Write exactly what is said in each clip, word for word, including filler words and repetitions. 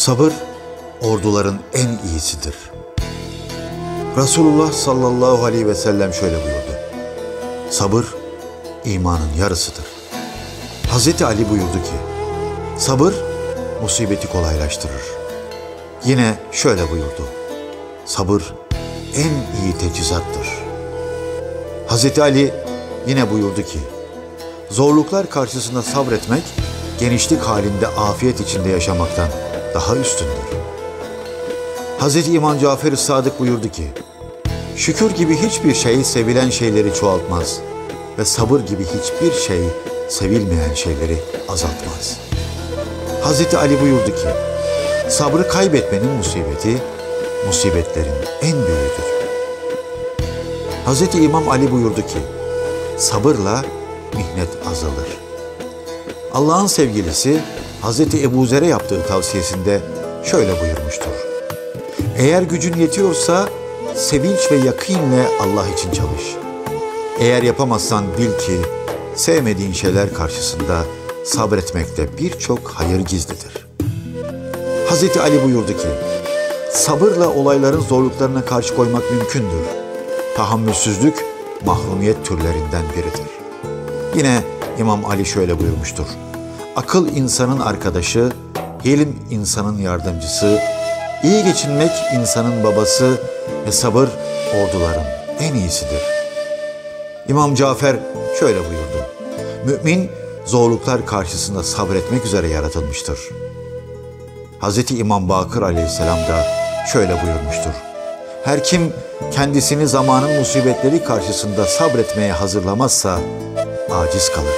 Sabır, orduların en iyisidir. Resulullah sallallahu aleyhi ve sellem şöyle buyurdu: sabır, imanın yarısıdır. Hazreti Ali buyurdu ki, sabır, musibeti kolaylaştırır. Yine şöyle buyurdu: sabır, en iyi teçhizattır. Hazreti Ali yine buyurdu ki, zorluklar karşısında sabretmek, genişlik halinde afiyet içinde yaşamaktan daha üstündür. Hazreti İmam Cafer-i Sadık buyurdu ki, şükür gibi hiçbir şey sevilen şeyleri çoğaltmaz ve sabır gibi hiçbir şey sevilmeyen şeyleri azaltmaz. Hazreti Ali buyurdu ki, sabrı kaybetmenin musibeti, musibetlerin en büyüğüdür. Hazreti İmam Ali buyurdu ki, sabırla mihnet azalır. Allah'ın sevgilisi Hazreti Ebu Zer'e yaptığı tavsiyesinde şöyle buyurmuştur: eğer gücün yetiyorsa sevinç ve yakînle Allah için çalış. Eğer yapamazsan bil ki sevmediğin şeyler karşısında sabretmekte birçok hayır gizlidir. Hazreti Ali buyurdu ki, sabırla olayların zorluklarına karşı koymak mümkündür. Tahammülsüzlük mahrumiyet türlerinden biridir. Yine İmam Ali şöyle buyurmuştur: akıl insanın arkadaşı, ilim insanın yardımcısı, iyi geçinmek insanın babası ve sabır orduların en iyisidir. İmam Cafer şöyle buyurdu: mümin zorluklar karşısında sabretmek üzere yaratılmıştır. Hazreti İmam Bakır aleyhisselam da şöyle buyurmuştur: her kim kendisini zamanın musibetleri karşısında sabretmeye hazırlamazsa aciz kalır.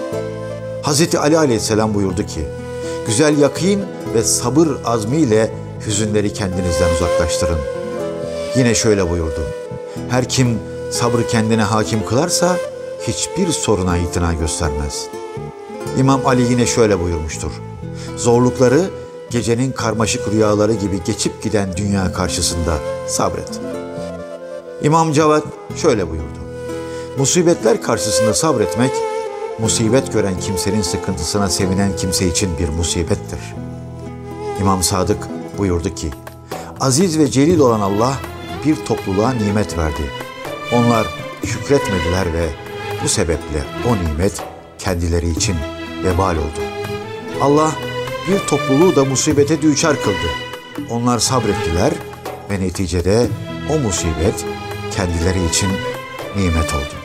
Hazreti Ali aleyhisselam buyurdu ki, güzel yakîn ve sabır azmiyle hüzünleri kendinizden uzaklaştırın. Yine şöyle buyurdu: her kim sabrı kendine hakim kılarsa hiçbir soruna itina göstermez. İmam Ali yine şöyle buyurmuştur: zorlukları gecenin karmaşık rüyaları gibi geçip giden dünya karşısında sabret. İmam Cevat şöyle buyurdu: musibetler karşısında sabretmek, musibet gören kimsenin sıkıntısına sevinen kimse için bir musibettir. İmam Sadık buyurdu ki, aziz ve celil olan Allah bir topluluğa nimet verdi. Onlar şükretmediler ve bu sebeple o nimet kendileri için vebal oldu. Allah bir topluluğu da musibete düçar kıldı. Onlar sabrettiler ve neticede o musibet kendileri için nimet oldu.